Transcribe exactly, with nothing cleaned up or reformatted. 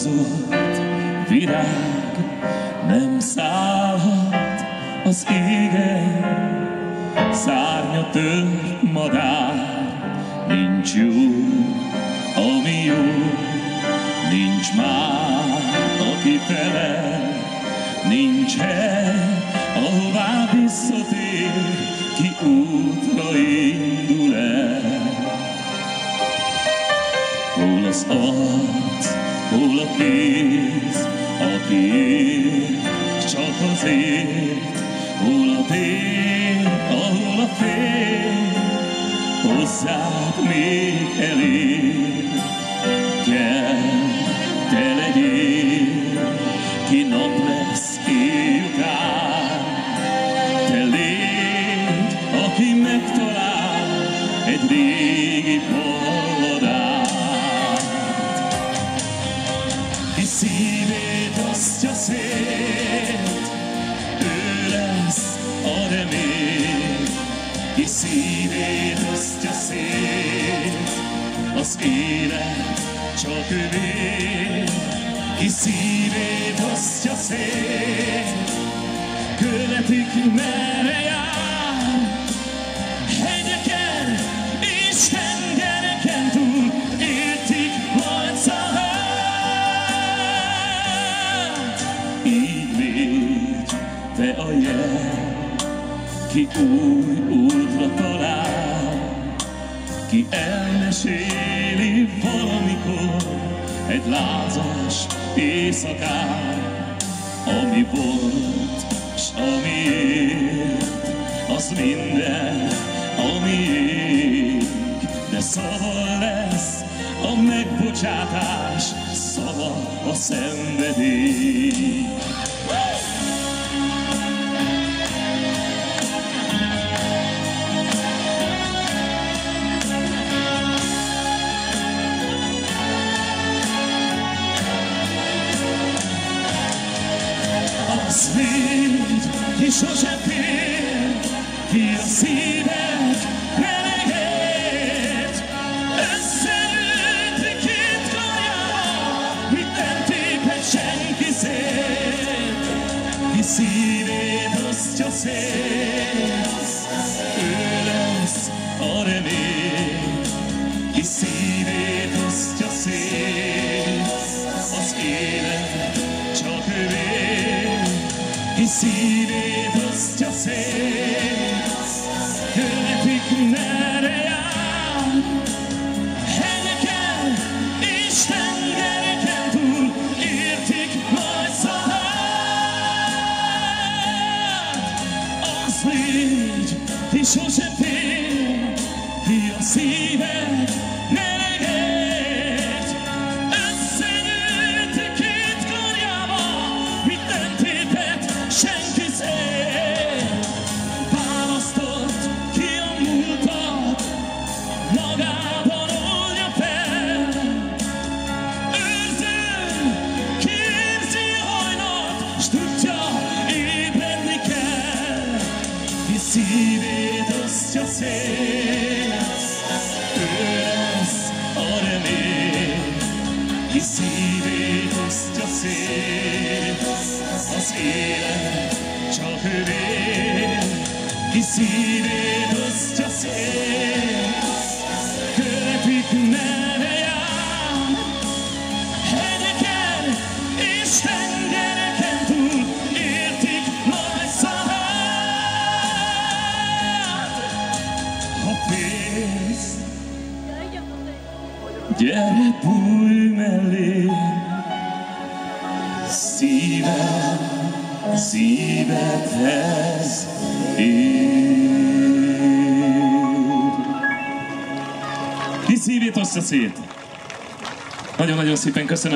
hozott virág nem szállhat az égen, szárnya tört madár, nincs jó, ami jó, nincs már, aki felel, nincs hely, ahová visszatér, ki útra indul el. Hol az arc, hol a kéz, aki él, csak azért, hol a tér, ahol a fény, hozzád még elér. Kell, te legyél, ki nap lesz éjután, te légy, aki megtalál egy régi polladát. Ki szívét osztja szét, ő lesz a remény. Ki szívét osztja szét, az élet csak övé. Ki szívét osztja szét, követik merre jár. Hegyeken és tengereken túl értik majd szalad. Így légy te a jel, ki új útra talál, ki elmeséli valamikor egy lázas éjszakán, ami volt, s ami élt, az minden, ami ég. De szava lesz a megbocsátás, szava a szenvedély. Az légy, ki sosem fél, ki a szívek melegét. Összeüti két karjába, minden tépet senki szét. Ki szívét osztja szét, ő lesz a remény. Ki szívét osztja szét, az élet csak övé. Ki szívét osztja szét, követik merre jár. Hegyeken és tengereken túl értik majd szalad. Az légy, ki sosem fél, ki a szívek melegét. Összegyűjti két karjába, minden tépet senki szét. Választott ki a múltat, magában oldja fel. Őrző, ki érzi a hajnat, s tudja, ébredni kell. Ki szívét osztja szét, ő lesz a remény. Ki szívét osztja szét, az élet csak övé. Ki szívét osztja szét, követik merre jár. Hegyeken és tengereken túl értik majd szalad. Ha félsz, gyere bújj mellé, szívem szívedhez ér. Ki szívét osztja szét? Nagyon-nagyon szépen köszönöm.